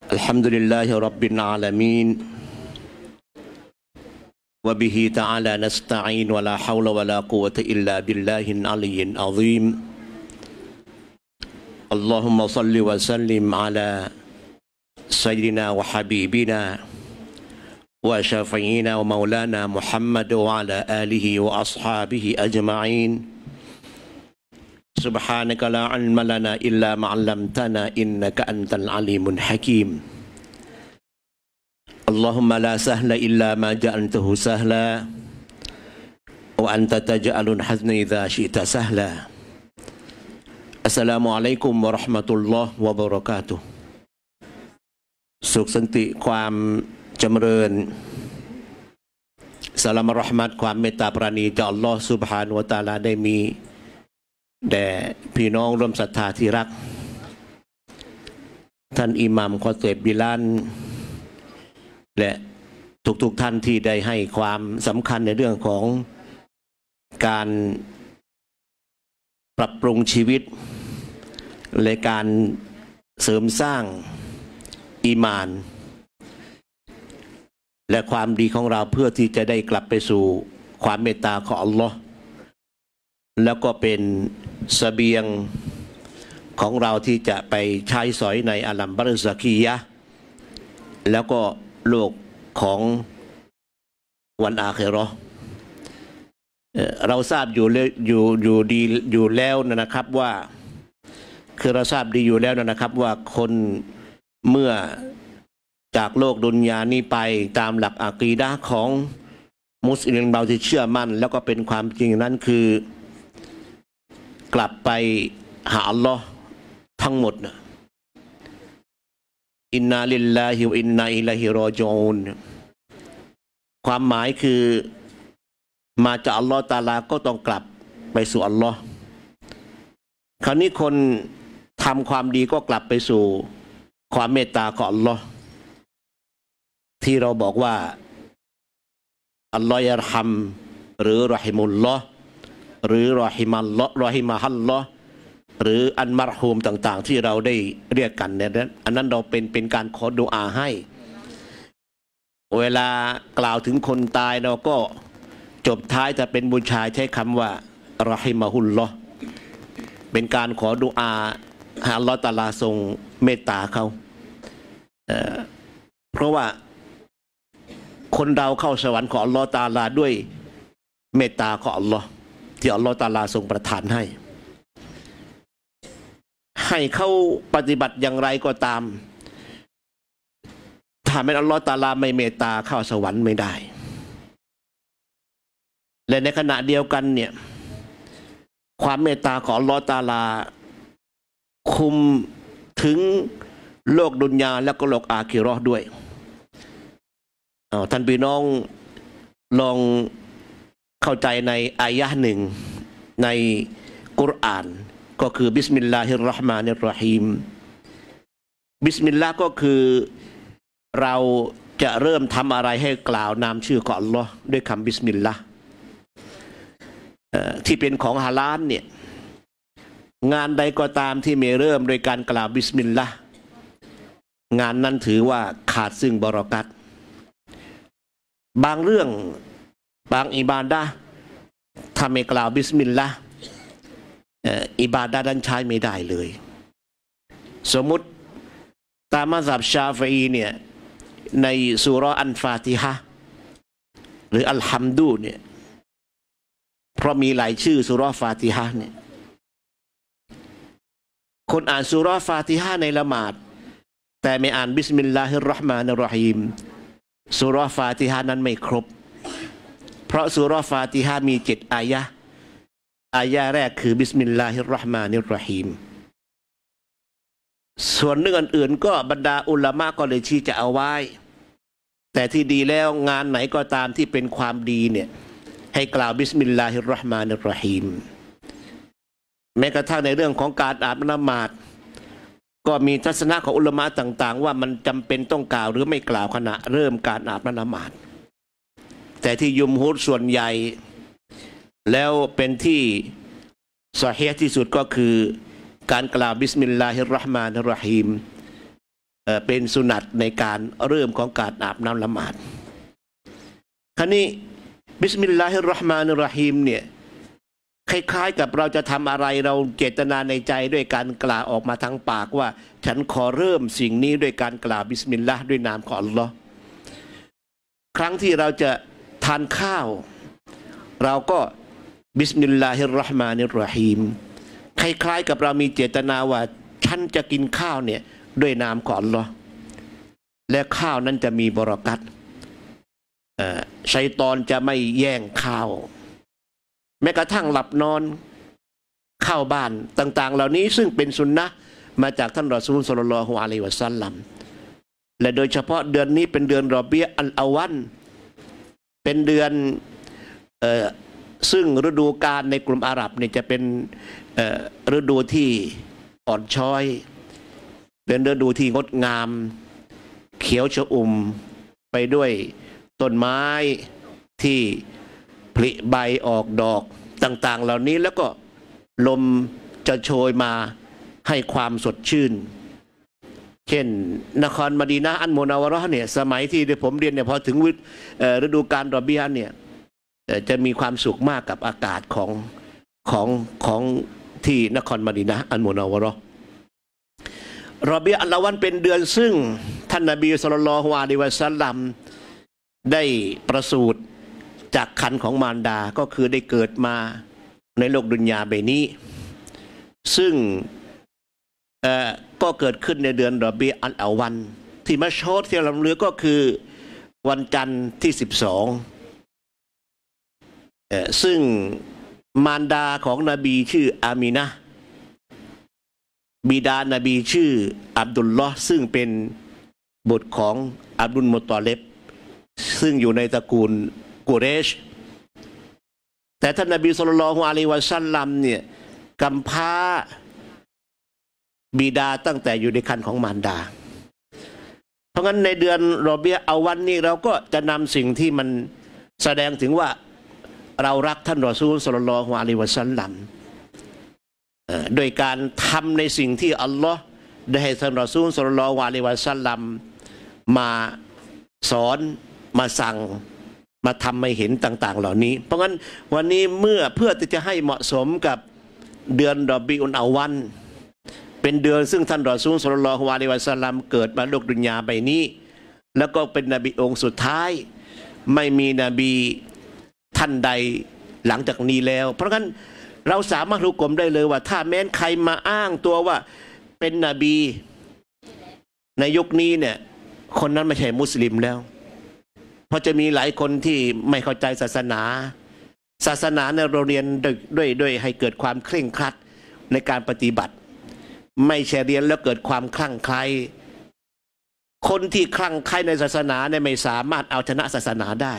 الحمد لله رب العالمين وبه تعالى نستعين ولا حول ولا قوة إلا بالله العلي العظيم اللهم صل وسلم على سيدنا وحبيبنا وشفيعنا ومولانا محمد وعلى آله وأصحابه أجمعين سبحانك لا علم لنا إلا ما علمتنا إنك أنت العليم الحكيم اللهم لا سهل إلا ما جعلته سهلا وأنت تجعل الحزن إذا شئت سهلا السلام عليكم ورحمة الله وبركاته สุขสันติความจำเริญสลามรหมัดความเมตตาปราณีจากอัลลอฮฺซุบฮานะฮูวะตะอาลาได้มีแด่พี่น้องร่วมศรัทธาที่รักท่านอิหม่ามคอเตบบิลานและทุกท่านที่ได้ให้ความสำคัญในเรื่องของการปรับปรุงชีวิตและการเสริมสร้างอีหม่านและความดีของเราเพื่อที่จะได้กลับไปสู่ความเมตตาของอัลลอฮ์แล้วก็เป็นเสบียงของเราที่จะไปใช้สอยในอาลัมบัรซะกียะห์แล้วก็โลกของวันอาคิเราะห์เราทราบอยู่แล้วนะครับว่าคือเราทราบดีอยู่แล้วนะครับว่าคนเมื่อจากโลกดุนยานี้ไปตามหลักอะกีดะห์ของมุสลิมเราที่เชื่อมั่นแล้วก็เป็นความจริงนั้นคือกลับไปหาอัลลอฮ์ทั้งหมดนะอินนาลิลลาฮิวอินนาอิลัยฮิรอญิอูนความหมายคือมาจากอัลลอฮ์ตะอาลาก็ต้องกลับไปสู่อัลลอฮ์คราวนี้คนทำความดีก็กลับไปสู่ความเมตตาของอัลลอฮ์ที่เราบอกว่าอัลลอฮ์ยัรฮัมหรือรอฮิมุลลอฮ์หรือรอฮิมัลลอฮ์รอฮิมะฮัลลอฮ์หรืออันมัรฮูมต่างๆที่เราได้เรียกกันเนี่ยอันนั้นเราเป็นการขอดุอาให้เวลากล่าวถึงคนตายเราก็จบท้ายจะเป็นบูชาใช้คำว่ารอฮิมะฮุลลอฮ์เป็นการขอดุอาให้อัลลอฮ์ตะอาลาทรงเมตตาเขาเพราะว่าคนเราเข้าสวรรค์ของอัลลอฮ์ตะอาลาด้วยเมตตาของอัลลอฮ์ที่อัลลอฮ์ตะอาลาทรงประทานให้เขาปฏิบัติอย่างไรก็ตามถ้าไม่อัลลอฮ์ตะอาลาไม่เมตตาเข้าสวรรค์ไม่ได้และในขณะเดียวกันเนี่ยความเมตตาของอัลลอฮ์ตะอาลาคุมถึงโลกดุนยาและก็โลกอาคิเราะห์ด้วยท่านพี่น้องลองเข้าใจในอายะห์หนึ่งในกุรอานก็คือบิสมิลลาฮิรเราะห์มานิรเราะฮีมบิสมิลลาห์ก็คือเราจะเริ่มทำอะไรให้กล่าวนามชื่อของอัลลอฮ์ด้วยคำบิสมิลลาห์ที่เป็นของฮาลาลเนี่ยงานใดก็ตามที่มีเริ่มโดยการกล่าวบิสมิลลาห์งานนั้นถือว่าขาดซึ่งบารอกัตบางเรื่องบางอิบาดะห์ถ้าไม่กล่าวบิสมิลลาห์อิบาดะห์นั้นใช้ไม่ได้เลยสมมุติตามมัซฮับชาฟิอีเนี่ยในซูเราะห์อัลฟาติฮะห์หรืออัลฮัมดูเนี่ยเพราะมีหลายชื่อซูเราะห์ฟาติฮะห์เนี่ยคนอ่านซูเราะห์ฟาติฮะห์ในละหมาดแต่ไม่อ่านบิสมิลลาฮิรเราะห์มานิรเราะฮีมซูเราะห์ฟาติฮะห์นั้นไม่ครบเพราะซูเราะห์ฟาติฮะห์มี7อายะห์อายะห์แรกคือบิสมิลลาฮิรเราะห์มานิรเราะฮีมส่วนเรื่องอื่นๆก็บรรดาอุลามะก็เลยชี้จะเอาไว้แต่ที่ดีแล้วงานไหนก็ตามที่เป็นความดีเนี่ยให้กล่าวบิสมิลลาฮิรเราะห์มานิรเราะฮีมแม้กระทั่งในเรื่องของการอาบน้ำมาดก็มีทัศนะของอุลามะต่างๆว่ามันจำเป็นต้องกล่าวหรือไม่กล่าวขณะเริ่มการอาบน้ำมาดแต่ที่ยุมฮุรส่วนใหญ่แล้วเป็นที่ซอฮีฮ์ที่สุดก็คือ การกล่าวบิสมิลลาฮิรเราะห์มานิรเราะฮีมเป็นสุนัตในการเริ่มของการอาบน้ำละหมาดคราวนี้บิสมิลลาฮิรเราะห์มานิรเราะฮีมเนี่ยคล้ายๆกับเราจะทำอะไรเราเจตนาในใจด้วยการกล่าวออกมาทางปากว่าฉันขอเริ่มสิ่งนี้ด้วยการกล่าวบิสมิลลาห์ด้วยนามของอัลลอฮ์ครั้งที่เราจะทานข้าวเราก็บิสมิลลาฮิรเราะห์มานิรเราะฮีมคล้ายๆกับเรามีเจตนาว่าฉันจะกินข้าวเนี่ยด้วยนามของอัลลอฮ์และข้าวนั้นจะมีบารอกัตชัยฏอนจะไม่แย่งข้าวแม้กระทั่งหลับนอนเข้าบ้านต่างๆเหล่านี้ซึ่งเป็นสุนนะมาจากท่านรอซูลศ็อลลัลลอฮุอะลัยฮิวะซัลลัมและโดยเฉพาะเดือนนี้เป็นเดือนรอบีอัลอาวัลเป็นเดือนซึ่งฤดูกาลในกลุ่มอาหรับเนี่ยจะเป็นฤดูที่อ่อนช้อยเป็นฤดูที่งดงามเขียวชอุ่มไปด้วยต้นไม้ที่ผลิใบออกดอกต่างๆเหล่านี้แล้วก็ลมจะโชยมาให้ความสดชื่นเช่นนครมะดีนะห์อันมุนัววะเราะห์เนี่ยสมัยที่ผมเรียนเนี่ยพอถึงฤดูกาลรอบียะห์เนี่ยจะมีความสุขมากกับอากาศของที่นครมะดีนะห์อันมุนัววะเราะห์รอบียะห์อัลอาวัลเป็นเดือนซึ่งท่านนบีศ็อลลัลลอฮุอะลัยฮิวะซัลลัมได้ประสูติจากครรภ์ของมารดาก็คือได้เกิดมาในโลกดุนยาใบนี้ซึ่งก็เกิดขึ้นในเดือนรอบีอัลอาวัลที่มัชฮูรที่เราเลือก็คือวันจันทร์ที่12ซึ่งมารดาของนบีชื่ออามีนะห์บิดานบีชื่ออับดุลลอฮ์ซึ่งเป็นบุตรของอับดุลมุตตอลิบซึ่งอยู่ในตระกูลกุเรชแต่ท่านนบีศ็อลลัลลอฮุอะลัยฮิวะซัลลัมเนี่ยกำพร้าบิดาตั้งแต่อยู่ในครรภ์ของมารดาเพราะงั้นในเดือนรอบีอัลอาวัลนี้เราก็จะนำสิ่งที่มันแสดงถึงว่าเรารักท่านรอซูลศ็อลลัลลอฮุอะลัยฮิวะซัลลัมโดยการทำในสิ่งที่อัลลอฮ์ได้ให้ท่านรอซูลศ็อลลัลลอฮุอะลัยฮิวะซัลลัมมาสอนมาสั่งมาทำให้เห็นต่างๆเหล่านี้เพราะงั้นวันนี้เพื่อที่จะให้เหมาะสมกับเดือนรอบีอุลอาวัลเป็นเดือนซึ่งท่านรอซูลศ็อลลัลลอฮุอะลัยฮิวะซัลลัมเกิดมาโลกดุนยาใบนี้แล้วก็เป็นนบีองค์สุดท้ายไม่มีนบีท่านใดหลังจากนี้แล้วเพราะงั้นเราสามารถรู้กลมได้เลยว่าถ้าแม้นใครมาอ้างตัวว่าเป็นนบีในยุคนี้เนี่ยคนนั้นไม่ใช่มุสลิมแล้วเพราะจะมีหลายคนที่ไม่เข้าใจศาสนาเนี่ยเราเรียนด้วยให้เกิดความเคร่งครัดในการปฏิบัติไม่ใช่เรียนแล้วเกิดความคลั่งไคล้คนที่คลั่งไคล้ในศาสนาเนี่ยไม่สามารถเอาชนะศาสนาได้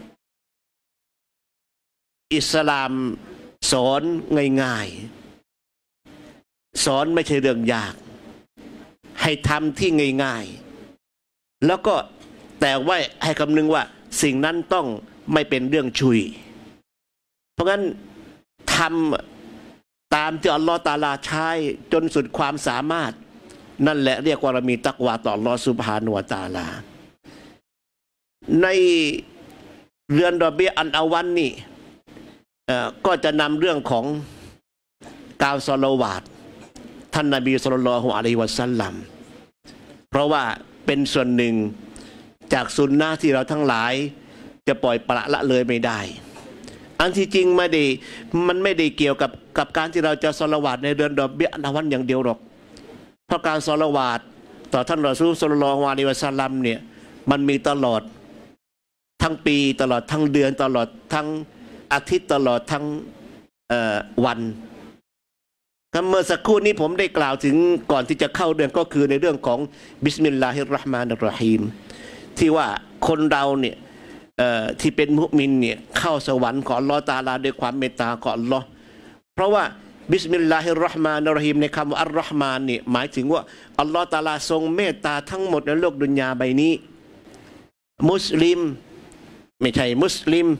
อิสลามสอนง่ายๆสอนไม่ใช่เรื่องยากให้ทำที่ง่ายๆแล้วก็แต่ว่าให้คำนึงว่าสิ่งนั้นต้องไม่เป็นเรื่องชุยเพราะงั้นทำตามที่อัลลอฮฺตะอาลาใช้จนสุดความสามารถนั่นแหละเรียกว่าเรามีตักวาต่ออัลลอฮฺซุบฮานะฮูวะตะอาลาในเดือนรอบีอัลอาวัลนี่ก็จะนำเรื่องของการศอลาวาตท่านนบีศ็อลลัลลอฮุอะลัยฮิวะซัลลัมเพราะว่าเป็นส่วนหนึ่งจากสุนนะที่เราทั้งหลายจะปล่อยปละละเลยไม่ได้อันที่จริงมันไม่ได้เกี่ยวกับการที่เราจะศอลาวาตในเดือนรอบีอัลอาวัลอย่างเดียวหรอกเพราะการศอลาวาตต่อท่านรอซูลศ็อลลัลลอฮุอะลัยฮิวะซัลลัมเนี่ยมันมีตลอดทั้งปีตลอดทั้งเดือนตลอดทั้งอาทิตย์ตลอดทั้งวันเมื่อสักครู่นี้ผมได้กล่าวถึงก่อนที่จะเข้าเดือนก็คือในเรื่องของบิสมิลลาฮิรเราะห์มานิรเราะฮีมที่ว่าคนเราเนี่ยที่เป็นมุมินเนี่ยเข้าสวรรค์ของอัลลอฮฺตะอาลาด้วยความเมตตาของอัลลอฮ์เพราะว่าบิสมิลลาฮิรเราะห์มานิรเราะฮีมในคำว่าอัลเราะห์มานเนี่ยหมายถึงว่าอัลลอฮฺตะอาลาทรงเมตตาทั้งหมดในโลกดุนยาใบนี้มุสลิมไม่ใช่มุสลิม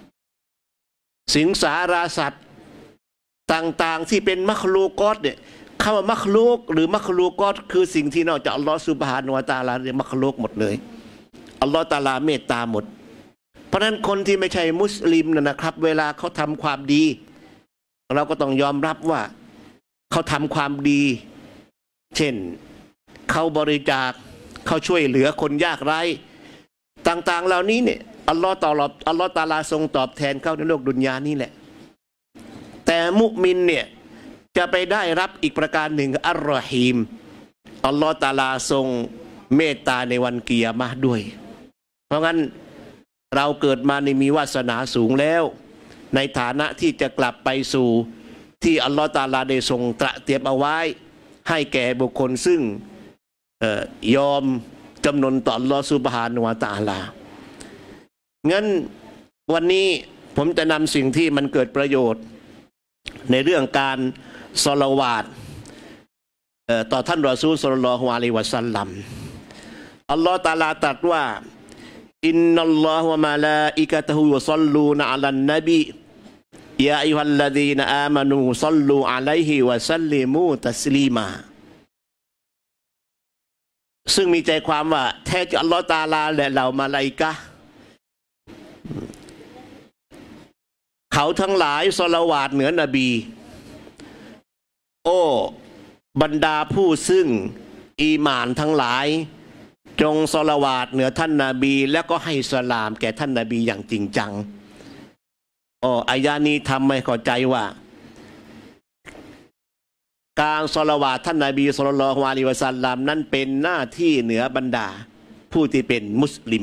สิงสาราสัตว์ต่างๆที่เป็นมัคลูกอตเนี่ยคำว่ามักลุกหรือมักลุกก็คือสิ่งที่นอกจากอัลลอฮฺซุบฮานะฮูวะตะอาลาเรียกมักลุกหมดเลยอัลลอฮฺตะอาลาเมตตาหมดเพราะฉะนั้นคนที่ไม่ใช่มุสลิมนะครับเวลาเขาทำความดีเราก็ต้องยอมรับว่าเขาทำความดีเช่นเขาบริจาคเขาช่วยเหลือคนยากไร้ต่างๆเหล่านี้เนี่ยอัลลอฮฺตะอาลาทรงตอบแทนเขาในโลกดุนยานี่แหละแต่มุมินเนี่ยจะไปได้รับอีกประการหนึ่งอัลลอฮีมอัลลอฮฺตะอาลาทรงเมตตาในวันกิยามะห์ด้วยเพราะงั้นเราเกิดมาในมีวาสนาสูงแล้วในฐานะที่จะกลับไปสู่ที่อัลลอฮฺตะอาลาได้ทรงตระเตรียมเอาไว้ให้แก่บุคคลซึ่งยอมจำนนต่ออัลลอฮฺซุบฮานะฮูวะตะอาลางั้นวันนี้ผมจะนำสิ่งที่มันเกิดประโยชน์ในเรื่องการศอลาวาตต่อท่านรอซูลศ็อลลัลลอฮุอะลัยฮิวะซัลลัมอัลลอฮฺตะอาลาตรัสว่าอินนัลลอฮฺวะมะลาอิกะตุฮุยุศ็อลลูนะอะลันนบียาอัยฮัลลซีนอามานูศ็อลลูอะลัยฮิวะซัลลิมูตัสลีมาซึ่งมีใจความว่าแท้จริงอัลลอฮฺตะอาลาและเหล่ามาลาอิกะห์เขาทั้งหลายศอลาวาตเหนือนบีโอ้บรรดาผู้ซึ่งอีหม่านทั้งหลายจงศอลาวาตเหนือท่านนบีแล้วก็ให้สลามแก่ท่านนบีอย่างจริงจังอายะนี้ทำให้เข้าใจว่าการศอลาวาตท่านนบีศ็อลลัลลอฮุอะลัยฮิวะซัลลัมนั้นเป็นหน้าที่เหนือบรรดาผู้ที่เป็นมุสลิม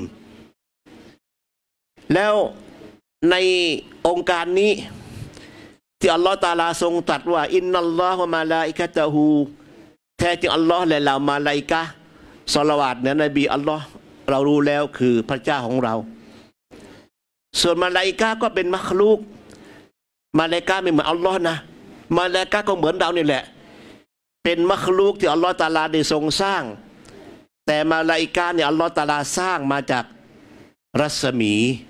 แล้วในองค์การนี้ที่อัลลอฮฺตะอาลาทรงตรัสว่าอินนัลลอฮฺวะมะลาอิกะตุฮูแท้จริงอัลลอฮฺและเหล่ามาลาอิกะห์ศอลาวาตเหนือนบีอัลลอฮฺเรารู้แล้วคือพระเจ้าของเราส่วนมาลาอิกะห์ก็เป็นมัคลูกมาลาอิกะห์ไม่เหมือนอัลลอฮฺนะมาลาอิกะห์ก็เหมือนเรานี่แหละเป็นมัคลูกที่อัลลอฮฺตะอาลาได้ทรงสร้างแต่มาลาอิกะห์เนี่ยอัลลอฮฺตะอาลาสร้างมาจากรัศมี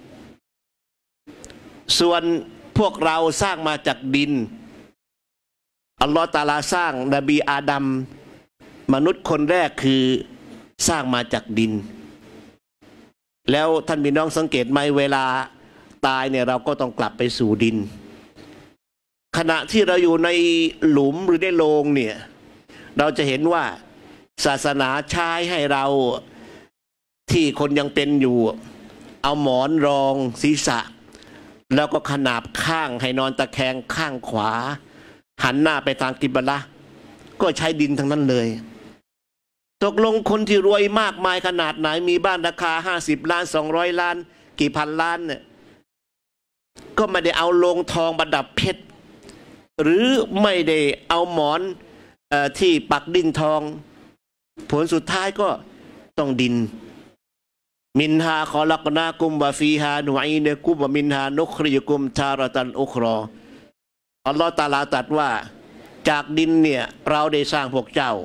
ส่วนพวกเราสร้างมาจากดินอัลลอฮฺตะอาลาสร้างนบีอาดัมมนุษย์คนแรกคือสร้างมาจากดินแล้วท่านพี่น้องสังเกตไหมเวลาตายเนี่ยเราก็ต้องกลับไปสู่ดินขณะที่เราอยู่ในหลุมหรือในโลงเนี่ยเราจะเห็นว่าศาสนาใช้ให้เราที่คนยังเป็นอยู่เอาหมอนรองศีรษะแล้วก็ขนาบข้างให้นอนตะแคงข้างขวาหันหน้าไปทางกิบละก็ใช้ดินทั้งนั้นเลยตกลงคนที่รวยมากมายขนาดไหนมีบ้านราคา50 ล้าน200 ล้านกี่พันล้านเนี่ยก็ไม่ได้เอาโลงทองประดับเพชรหรือไม่ได้เอาหมอนที่ปักดินทองผลสุดท้ายก็ต้องดินมินฮาขอลักนากุมวะฟีฮานุอีนกุมวะมินฮานุคริยกุมทารตันอุครออัลลอฮฺตะอาลาตรัสว่าจากดินเนี่ยเราได้สร้างพวกเจ้า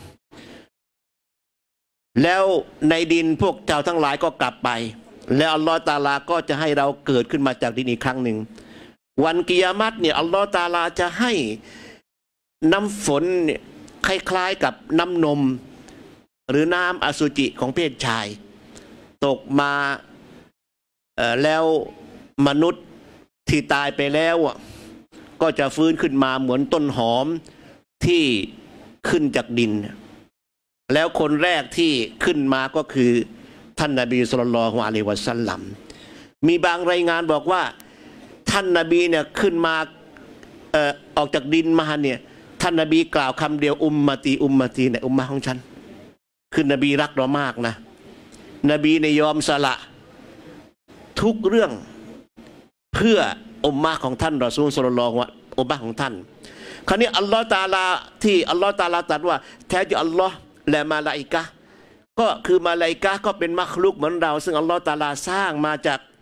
แล้วในดินพวกเจ้าทั้งหลายก็กลับไปแล้วอัลลอฮฺตะอาลาก็จะให้เราเกิดขึ้นมาจากดินอีกครั้งหนึ่งวันกิยามัตเนี่ยอัลลอฮฺตะอาลาจะให้น้ำฝนคล้ายๆกับน้ำนมหรือน้ำอสุจิของเพศชายตกมาแล้วมนุษย์ที่ตายไปแล้วก็จะฟื้นขึ้นมาเหมือนต้นหอมที่ขึ้นจากดินแล้วคนแรกที่ขึ้นมาก็คือท่านนบีศ็อลลัลลอฮุอะลัยฮิวะซัลลัมมีบางรายงานบอกว่าท่านนบีเนี่ยขึ้นมาออกจากดินมาเนี่ยท่านนบีกล่าวคำเดียวอุมมะตีอุมมะตีเนี่ยอุมมะของฉันคือนบีรักเรามากนะนบีในยอมสละทุกเรื่องเพื่ออุมมะของท่านรอซูลศ็อลลัลลอฮุอะลัยฮิวะซัลลัมอุมมะของท่านคราวนี้อัลลอฮฺตะอาลาที่อัลลอฮฺตะอาลาตรัสว่าแท้จริงอัลลอฮฺและมาลาอิกะห์ก็คือมาลาอิกะห์ก็เป็นมัคลุกเหมือนเราซึ่งอัลลอฮฺตะอาลาสร้างมา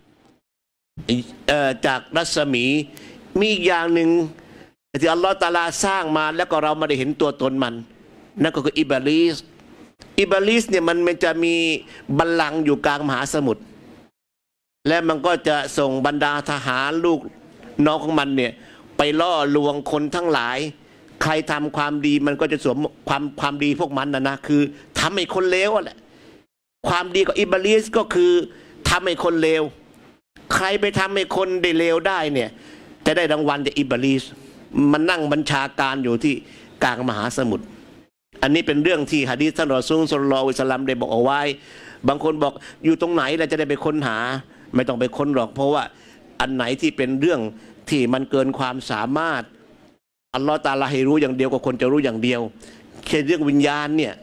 จากรัศมีมีอีกอย่างหนึ่งที่อัลลอฮฺตะอาลาสร้างมาแล้วก็เราไม่ได้เห็นตัวตนมันนั่นก็คืออิบลิสเนี่ยมันจะมีบัลลังก์อยู่กลางมหาสมุทรและมันก็จะส่งบรรดาทหารลูกน้องของมันเนี่ยไปล่อลวงคนทั้งหลายใครทำความดีมันก็จะสวมความดีพวกมันนะคือทำให้คนเลวแหละความดีของอิบลิสก็คือทำให้คนเลวใครไปทำให้คนได้เลวได้เนี่ยจะได้รางวัลจากอิบลิสมันนั่งบัญชาการอยู่ที่กลางมหาสมุทรอันนี้เป็นเรื่องที่หะดีษท่านรอซูล ศ็อลลัลลอฮุอะลัยฮิวะซัลลัมได้บอกเอาไว้บางคนบอกอยู่ตรงไหนเราจะได้ไปค้นหาไม่ต้องไปค้นหรอกเพราะว่าอันไหนที่เป็นเรื่องที่มันเกินความสามารถอัลลอฮฺตะอาลาให้รู้อย่างเดียวก็คนจะรู้อย่างเดียวแค่เรื่องวิญญาณเนี่ย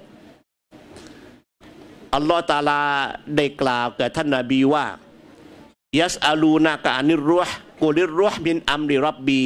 อัลลอฮฺตะอาลาได้กล่าวแก่ท่านนบีว่ายัสอาลูนะกะอานิรรูห์กุลิรรูห์มินอัมริร็อบบี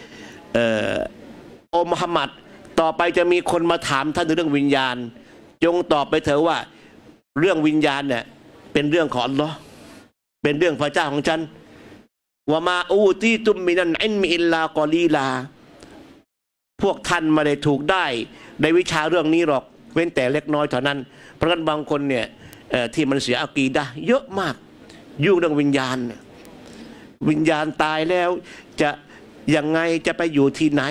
โอมุฮัมมัดต่อไปจะมีคนมาถามท่านเรื่องวิญญาณจงตอบไปเถอะว่าเรื่องวิญญาณเนี่ยเป็นเรื่องของอัลลอฮ์เป็นเรื่องพระเจ้าของฉันวะมาอูตีตุมมินันอิลมิอิลลากอลีลาพวกท่านไม่ได้ถูกได้ในวิชาเรื่องนี้หรอกเว้นแต่เล็กน้อยเท่านั้นเพราะฉะนั้นบางคนเนี่ยที่มันเสียอะกีดะห์เยอะมากยุ่งเรื่องวิญญาณวิญญาณตายแล้วจะยังไงจะไปอยู่ที่ไหน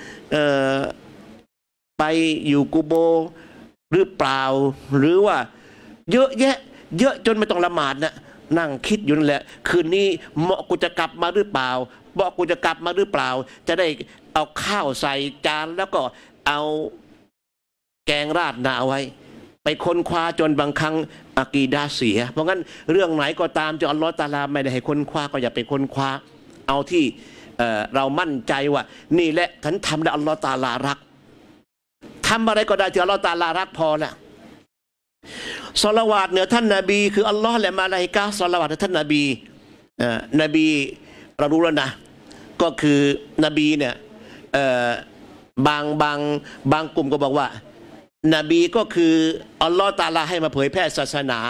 ไปอยู่กุโบหรือเปล่าหรือว่าเยอะแยะเยอะจนไม่ต้องละหมาดนะนั่งคิดอยู่นั่นแหละคืนนี้เหมาะกูจะกลับมาหรือเปล่าเหมาะกูจะกลับมาหรือเปล่าจะได้เอาข้าวใส่จานแล้วก็เอาแกงราดหน้าเอาไว้ไปค้นคว้าจนบางครั้งอะกีดะห์เสียเพราะงั้นเรื่องไหนก็ตามที่อัลลอฮฺตะอาลาไม่ได้ให้ค้นคว้าก็อย่าไปค้นคว้าเอาที่เรามั่นใจว่านี่แหละฉันทำแล้วอัลลอฮฺตะอาลารักทำอะไรก็ได้ที่อัลลอฮฺตะอาลารักพอละศอลาวาตเหนือท่านนบีคืออัลลอฮ์และมาลาอิกะฮ์ศอลาวาตเหนือท่านนบีนบีเรารู้แล้วนะก็คือนบีเนี่ยบางกลุ่มก็บอกว่านบีก็คืออัลลอฮ์ตะอาลาให้มาเผยแพร่ศาสนา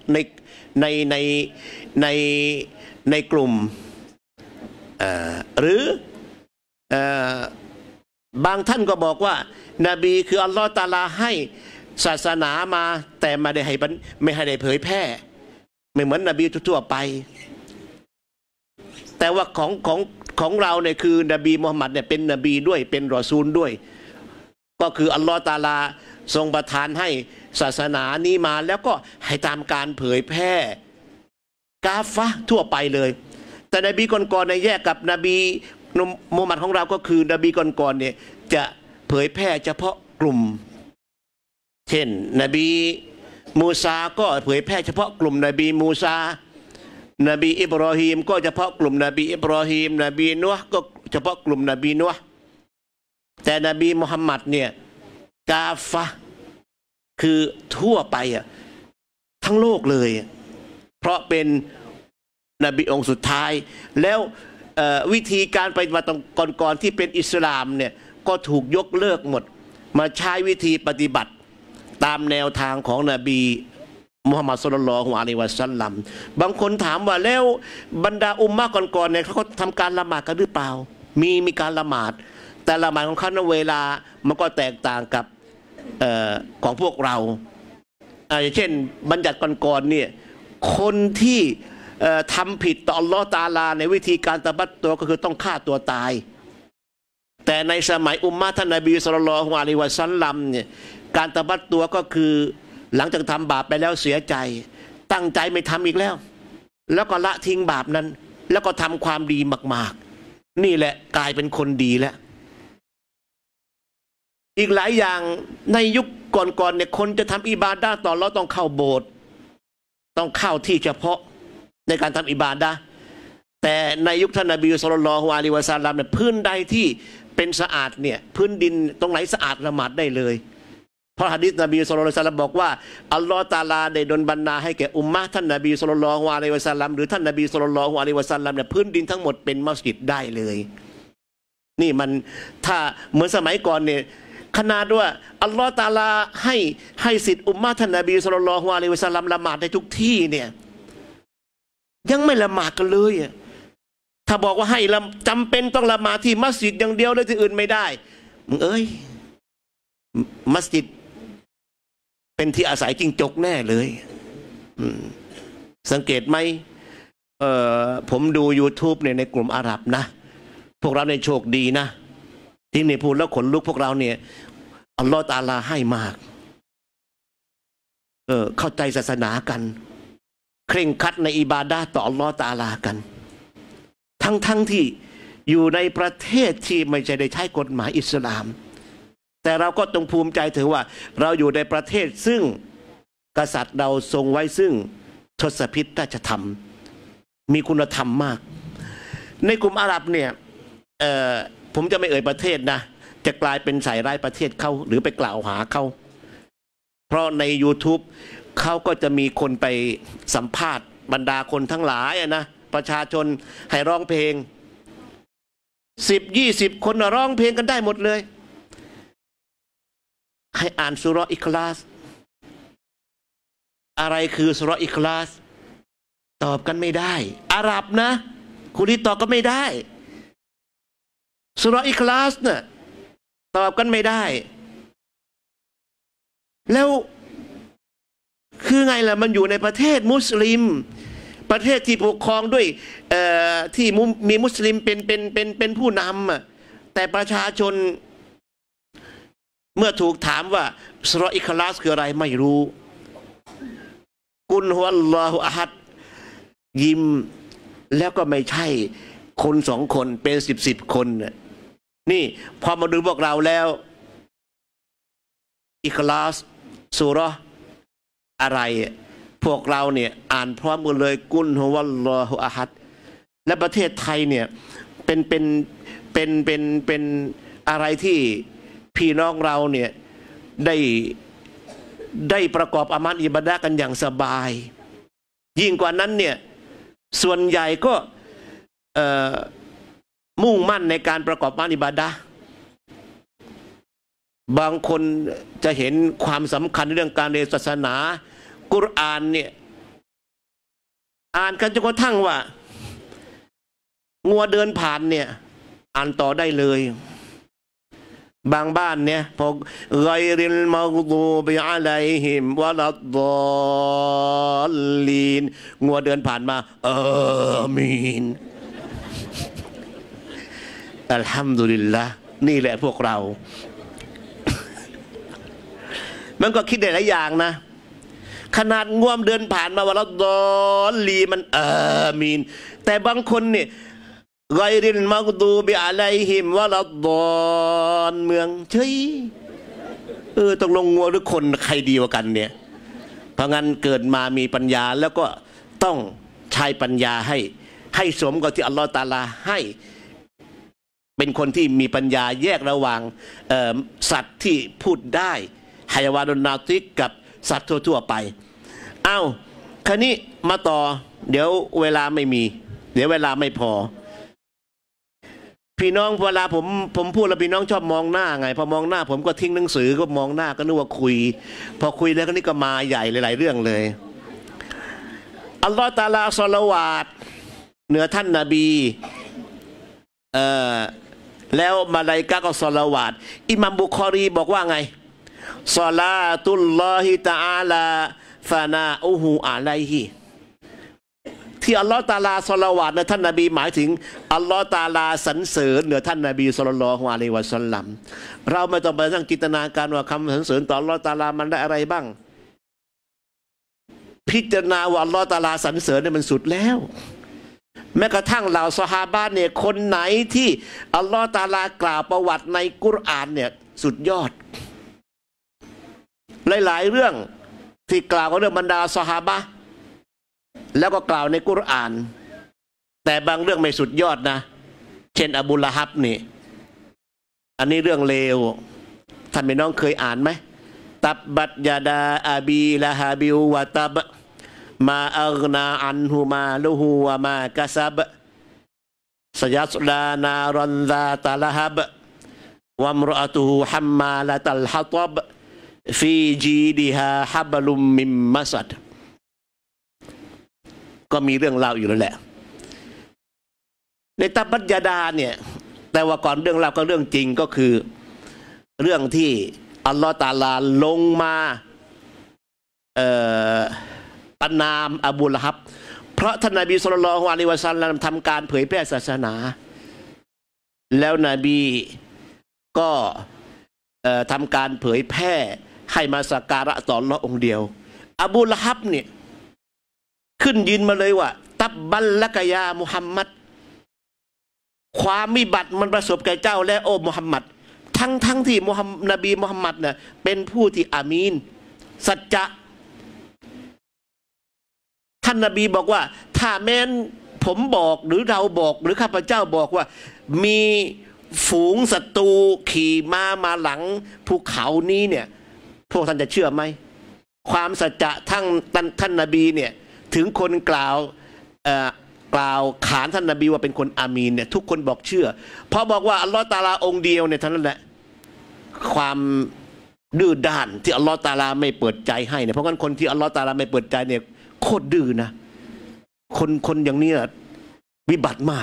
ในกลุ่มหรือบางท่านก็บอกว่านบีคืออัลลอฮ์ตะอาลาให้ศาสนามาแต่ไม่ได้ให้เผยแพร่ไม่เหมือนนบีทั่วไปแต่ว่าของเราเนี่ยคือนบีมุฮัมมัดเนี่ยเป็นนบีด้วยเป็นรอซูลด้วยก็คืออัลลอฮ์ตะอาลาทรงประทานให้ศาสนานี้มาแล้วก็ให้ตามการเผยแพร่กาฟะทั่วไปเลยแต่นบีก่อนๆในแยกกับนบีมุฮัมมัดของเราก็คือนบีก่อนๆเนี่ยจะเผยแพร่เฉพาะกลุ่มเช่นนบีมูซาก็เผยแพร่เฉพาะกลุ่มนบีมูซานบีอิบรอฮีมก็เฉพาะกลุ่มนบีอิบรอฮีมนบีนูห์ก็เฉพาะกลุ่มนบีนูห์แต่นบีมุฮัมมัดเนี่ยกาฟะคือทั่วไปทั้งโลกเลยเพราะเป็นนบีองค์สุดท้ายแล้ววิธีการปฏิบัติก่อนที่เป็นอิสลามเนี่ยก็ถูกยกเลิกหมดมาใช้วิธีปฏิบัติตามแนวทางของนบีมุฮัมมัดศ็อลลัลลอฮุอะลัยฮิวะซัลลัมบางคนถามว่าแล้วบรรดาอุมมะก่อนเนี่ยเขาทำการละหมาดกันหรือเปล่ามีการละหมาดแต่ละหมาดของเขาในเวลามันก็แตกต่างกับของพวกเราอย่างเช่นบัญญัติก่อนเนี่ยคนที่ทำผิดต่ออัลลอฮฺตะอาลาในวิธีการตะบัตตัวก็คือต้องฆ่าตัวตายแต่ในสมัยอุมมะท่านนบีศ็อลลัลลอฮุอะลัยฮิวะซัลลัมเนี่ยการตะบัตตัวก็คือหลังจากทำบาปไปแล้วเสียใจตั้งใจไม่ทำอีกแล้วก็ละทิ้งบาปนั้นแล้วก็ทำความดีมากๆนี่แหละกลายเป็นคนดีแล้วอีกหลายอย่างในยุคก่อนเนี่ยคนจะทำอิบาดะห์ต่ออัลเลาะห์ต้องเข้าโบสถ์ต้องเข้าที่เฉพาะในการทำอิบาดะห์แต่ในยุคท่านนบีศ็อลลัลลอฮุอะลัยฮิวะซัลลัมเนี่ยพื้นใดที่เป็นสะอาดเนี่ยพื้นดินตรงไหนสะอาดละหมาดได้เลยเพราะหะดีษนบีศ็อลลัลลอฮุอะลัยฮิวะซัลลัมบอกว่าอัลลอฮฺตะอาลาได้ดลบันดาลให้แก่อุมมะท่านนบีศ็อลลัลลอฮุอะลัยฮิวะซัลลัมหรือท่านนบีศ็อลลัลลอฮุอะลัยฮิวะซัลลัมเนี่ยพื้นดินทั้งหมดเป็นมัสยิดได้เลยนี่มันถ้าเหมือนสมัยก่อนเนี่ยขนาดว่าอัลลอฮฺตะอาลาให้สิทธิ์อุมมะท่านนบีศ็อลลัลลอฮุอะลัยฮิวะซัลลัมละหมาดในทุกที่เนี่ยยังไม่ละหมาดกันเลยถ้าบอกว่าให้จำเป็นต้องละหมาดที่มัสยิดอย่างเดียวเลยที่อื่นไม่ได้มึงมัสยิดเป็นที่อาศัยจิ้งจกแน่เลยสังเกตไหมผมดู YouTube ในกลุ่มอาหรับนะพวกเราในโชคดีนะที่ที่นี่พูดแล้วขนลุกพวกเราเนี่ยอัลลอฮฺตะอาลาให้มากเข้าใจศาสนากันเคร่งครัดในอิบาดะห์ต่ออัลลอฮฺตะอาลากันทั้งที่อยู่ในประเทศที่ไม่ใช่ได้ใช้กฎหมายอิสลามแต่เราก็ต้องภูมิใจถือว่าเราอยู่ในประเทศซึ่งกษัตริย์เราทรงไว้ซึ่งทศพิธราชธรรมมีคุณธรรมมากในกลุ่มอาหรับเนี่ยผมจะไม่เอ่ยประเทศนะจะกลายเป็นใส่ร้ายประเทศเขาหรือไปกล่าวหาเขาเพราะใน YouTube เขาก็จะมีคนไปสัมภาษณ์บรรดาคนทั้งหลายนะประชาชนให้ร้องเพลง10-20 คนร้องเพลงกันได้หมดเลยให้อ่านซูเราะห์อิคลาสอะไรคือซูเราะห์อิคลาสตอบกันไม่ได้อาหรับนะคุณที่ตอบก็ไม่ได้ซูเราะห์อิคลาสเนี่ยตอบกันไม่ได้แล้วคือไงล่ะมันอยู่ในประเทศมุสลิมประเทศที่ปกครองด้วยที่มีมุสลิมเป็นผู้นำแต่ประชาชนเมื่อถูกถามว่าซูเราะห์อิคลาสคืออะไรไม่รู้กุลฮุวัลลอฮุอะฮัดยิ้มแล้วก็ไม่ใช่คน2 คนเป็น10 คนนี่พอมาดูพวกเราแล้วอิคลาสซูเราะห์อะไรพวกเราเนี่ยอ่านพร้อมกันเลยกุลฮุวัลลอฮุอะฮัดและประเทศไทยเนี่ยเป็นอะไรที่พี่น้องเราเนี่ยได้ประกอบอามัลอิบาดะห์กันอย่างสบายยิ่งกว่านั้นเนี่ยส่วนใหญ่ก็มุ่งมั่นในการประกอบอามัลอิบาดะห์บางคนจะเห็นความสำคัญเรื่องการเรียนศาสนากุรอานเนี่ยอ่านกันจนกระทั่งว่างัวเดินผ่านเนี่ยอ่านต่อได้เลยบางบ้านเนี่ยพอไกริลมัฆฎูบิอะลัยฮิมวะลัดฎอลลีนงัวเดินผ่านมาอามีนอัลฮัมดุลิลละห์นี่แหละพวกเรามันก็คิดได้หลายอย่างนะขนาดง่วมเดินผ่านมาวะลัดฎอลลีมันอามีนแต่บางคนเนี่ยไกริลมัฆฎูบิอะลัยฮิมวะลัดฎอลเมืองเฉยต้องลงงัวหรือคนใครดีกว่ากันเนี่ยเพราะงั้นเกิดมามีปัญญาแล้วก็ต้องใช้ปัญญาให้สมกับที่อัลลอฮฺตะอาลาให้เป็นคนที่มีปัญญาแยกระหว่างสัตว์ที่พูดได้ไฮวานุนนาติกกับสัตว์ทั่วๆไปคราวนี้มาต่อเดี๋ยวเวลาไม่มีเดี๋ยวเวลาไม่พอพี่น้องเวลาผมพูดแล้วพี่น้องชอบมองหน้าไงพอมองหน้าผมก็ทิ้งหนังสือก็มองหน้าก็นึกว่าคุยพอคุยแล้วก็นี่ก็มาใหญ่หลายๆเรื่องเลยอัลลอฮฺตะอาลาศอลาวาตเหนือท่านนบีแล้วมาลาอิกะฮ์ก็ศอลาวาตอิหม่ามบุคอรีบอกว่าไงศอลาตุลลอฮิตะอาลาฟานาอูฮูอะลัยฮิที่อัลลอฮฺตะอาลาศอลาวาตนะท่านนบีหมายถึงอัลลอฮฺตะอาลาสรรเสริญเหนือท่านนบีศ็อลลัลลอฮุอะลัยฮิวะซัลลัมเราไม่ต้องไปนั่งจินตนาการว่าคำสรรเสริญต่ออัลลอฮฺตะอาลามันได้อะไรบ้างพิจารณาว่าอัลลอฮฺตะอาลาสรรเสริญเนี่ยมันสุดแล้วแม้กระทั่งเหล่าซอฮาบะห์เนี่ยคนไหนที่อัลลอฮฺตะอาลากล่าวประวัติในกุรอานเนี่ยสุดยอดหลายๆเรื่องที่กล่าวเรื่องบรรดาซอฮาบะห์แล้วก็กล่าวในกุรอานแต่บางเรื่องไม่สุดยอดนะเช่นอบูละฮับนี่อันนี้เรื่องเลวท่านพี่น้องเคยอ่านไหมตับบัตยาดาอาบีละฮาบิววะตับมาอักนาอันฮูมาลูฮูวะมากะซับสยัสลานารันซาตะละฮับวะมรอะตุฮูฮัมมาละตัลฮัตบฟีจีดิฮาฮับลุมมิมมัสัดก็มีเรื่องเล่าอยู่แล้วแหละในตับบัตยาดาเนี่ยแต่ว่าก่อนเรื่องเล่าก็เรื่องจริงก็คือเรื่องที่อัลลอฮฺตะอาลาลงมาประนามอบูละฮับเพราะท่านนบีศ็อลลัลลอฮุอะลัยฮิวะซัลลัมทำการเผยแพร่ศาสนาแล้วนบีก็ทำการเผยแพร่ให้มาสักการะต่ออัลเลาะห์องค์เดียวอบูละฮับเนี่ยขึ้นยืนมาเลยว่าตับบัลละกะยามุฮัมมัดความวิบัติมันประสบแก่เจ้าและโอ้มุฮัมมัดทั้งที่นบีมุฮัมมัดเนี่ยเป็นผู้ที่อามีนสัจจะท่านนบีบอกว่าถ้าแม้นผมบอกหรือเราบอกหรือข้าพเจ้าบอกว่ามีฝูงศัตรูขี่มาหลังภูเขานี้เนี่ยพวกท่านจะเชื่อไหมความสัจจะท่านนบีเนี่ยถึงคนกล่าวขานท่านนบีว่าเป็นคนอามีนเนี่ยทุกคนบอกเชื่อเพราะบอกว่าอัลลอฮฺตะอาลาองค์เดียวเนี่ยเท่านั้นแหละความดื้อด้านที่อัลลอฮฺตะอาลาไม่เปิดใจให้เนี่ยเพราะงั้นคนที่อัลลอฮฺตะอาลาไม่เปิดใจเนี่ยโคตรดื้อนะคนอย่างนี้วิบัติมาก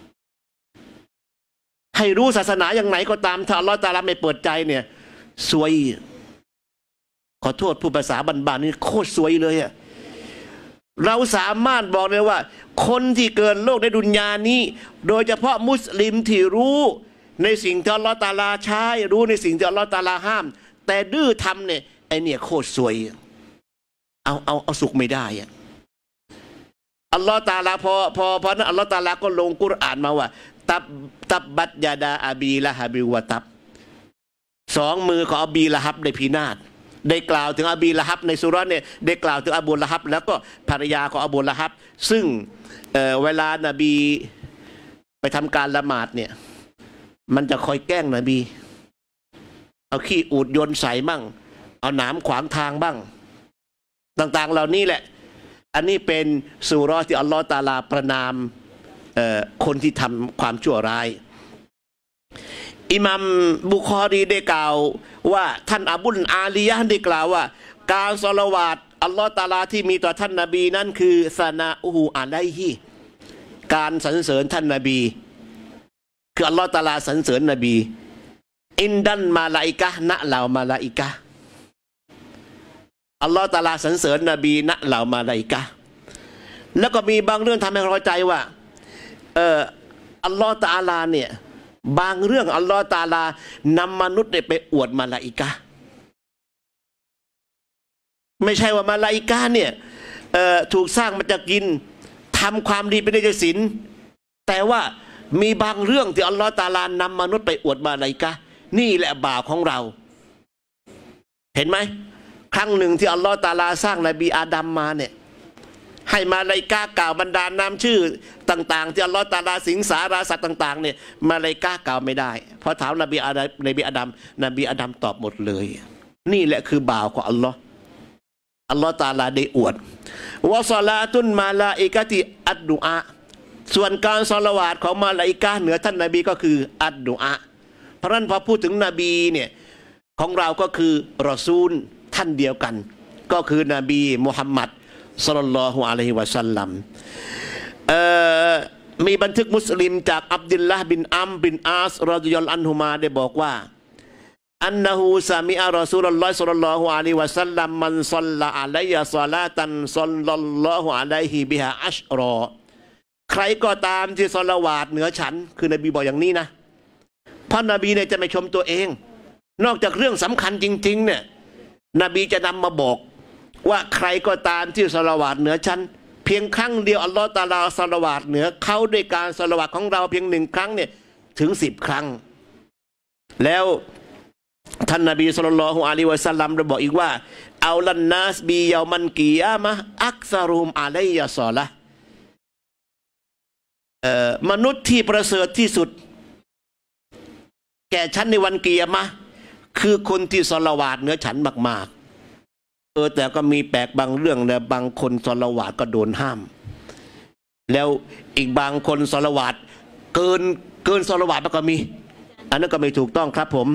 ให้รู้ศาสนาอย่างไหนก็ตามถ้าอัลลอฮฺตะอาลาไม่เปิดใจเนี่ยซวยขอโทษผู้ภาษาบ้านๆนี่โคตรซวยเลยอะเราสามารถบอกเลยว่าคนที่เกิดโลกในดุนยานี้โดยเฉพาะมุสลิมที่รู้ในสิ่งที่อัลลอฮฺตะอาลาใช้รู้ในสิ่งที่อัลลอฮฺตะอาลาห้ามแต่ดื้อทำเนี่ยไอเนี่ยโคตรซวยเอาสุขไม่ได้อะอัลลอฮฺตะอาลาพอนั้นอัลลอฮฺตะอาลาก็ลงกุรอานมาว่าตับบัตยาดาอาบีละฮับิวะตับสองมือของอบีละฮับได้พินาศได้กล่าวถึงอบีละฮับในสุราเนี่ยได้กล่าวถึงอบูละฮับแล้วก็ภรรยาของอบูละฮับซึ่งเวลานบีไปทำการละหมาดเนี่ยมันจะคอยแกล้งนบีเอาขี้อูดโยนใส่บ้างเอาหนามขวางทางบ้างต่างๆเหล่านี้แหละอันนี้เป็นสุราที่อัลลอฮฺตะอาลาประนามคนที่ทำความชั่วร้ายอิหมัมบุคอรีได้กล่าวว่าท่านอบุลอาลียะห์ได้กล่าวว่าการศอลาวาตอัลลอฮฺตะอาลาที่มีต่อท่านนบีนั้นคือซานาอูฮูอะลัยฮิการสรรเสริญท่านนบีคืออัลลอฮฺตะอาลาสรรเสริญนบีอินดันมาลาอิกะห์ณเหล่ามาลาอิกะห์อัลลอฮฺตะอาลาสรรเสริญนบีณเหล่ามาลาอิกะห์แล้วก็มีบางเรื่องทำให้เราใจว่าอัลลอฮฺตะอาลาเนี่ยบางเรื่องอัลลอฮฺตะอาลานำมนุษย์ไปอวดมาลาอิกะห์ไม่ใช่ว่ามาลาอิกะห์เนี่ยถูกสร้างมาจากกินทำความดีไปได้จากศีลแต่ว่ามีบางเรื่องที่อัลลอฮฺตะอาลานำมนุษย์ไปอวดมาลาอิกะห์นี่แหละบาปของเราเห็นไหมครั้งหนึ่งที่อัลลอฮฺตะอาลาสร้างนบีอาดัมมาเนี่ยให้มาลาอิกะห์กล่าวบรรดานามชื่อต่างๆที่อัลลอฮฺตะอาลาสิงสาราสัตว์ต่างๆเนี่ยมาลาอิกะห์กล่าวไม่ได้เพราะถามนบีอาดัมตอบหมดเลยนี่แหละคือบาปของอัลลอฮฺตะอาลาได้อวดวะศอลาตุนมาลาอิกะติอัดดุอาส่วนการศอลาวาตของมาลาอิกะห์เหนือท่านนบีก็คืออัดดุอาเพราะฉะนั้นพอพูดถึงนบีเนี่ยของเราก็คือรอซูลท่านเดียวกันก็คือนบีมุฮัมมัดศ็อลลัลลอฮุอะลัยฮิวะซัลลัมมีบันทึกมุสลิมจากอับดุลละห์บินอัมบินอาสรอฎิยัลลอฮุอันฮุมาได้บอกว่าอันนะฮูซามิอะรอซูลุลลอฮ์ศ็อลลัลลอฮุอะลัยฮิวะซัลลัมมันศ็อลลาอะลัยยะศอลาตันศ็อลลัลลอฮุอะลัยฮิบิฮาอัชรอใครก็ตามที่ศอลาวาตเหนือฉันคือนบีบอกอย่างนี้นะเพราะนบีเนี่ยจะไม่ชมตัวเองนอกจากเรื่องสำคัญจริงๆเนี่ยนบีจะนำมาบอกว่าใครก็ตามที่ศอลาวาตเหนือฉันเพียงครั้งเดียวอัลลอฮฺตะอาลาศอลาวาตเหนือเขาด้วยการศอลาวาตของเราเพียง1 ครั้งเนี่ยถึง10 ครั้งแล้วท่านนบีศ็อลลัลลอฮุอะลัยฮิวะซัลลัมได้บอกอีกว่าเอาลันนัสบียามันกิยามะฮ์อักซารุมอะลัยยะศอละมนุษย์ที่ประเสริฐที่สุดแก่ฉันในวันกิยามะฮ์คือคนที่ศอลาวาตเหนือฉันมากๆแต่ก็มีแปลกบางเรื่องนะบางคนศอลาวาตก็โดนห้ามแล้วอีกบางคนศอลาวาตเกินศอลาวาตก็มีอันนั้นก็ไม่ถูกต้องครับผม